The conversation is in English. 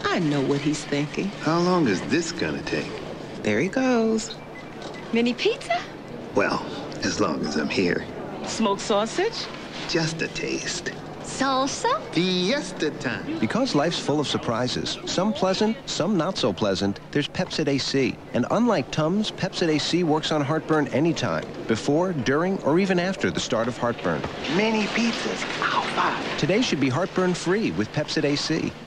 I know what he's thinking. How long is this gonna take? There he goes. Mini pizza? Well, as long as I'm here. Smoked sausage? Just a taste. Salsa? Fiesta time. Because life's full of surprises, some pleasant, some not so pleasant, there's Pepcid AC. And unlike Tums, Pepcid AC works on heartburn anytime, before, during, or even after the start of heartburn. Many pizzas. Ow, five. Today should be heartburn-free with Pepcid AC.